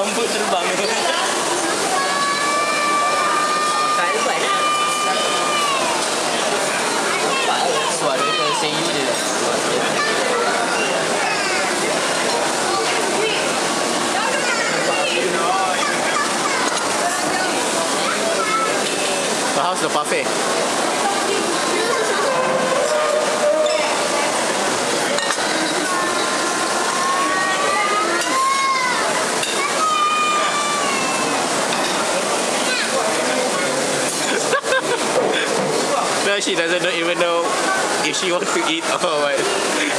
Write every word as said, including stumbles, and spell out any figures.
rambut terbang. Tak lebat lah. Nampak lah suara dia seyu dia. So how's the buffet? No, she doesn't even know if she wants to eat or what.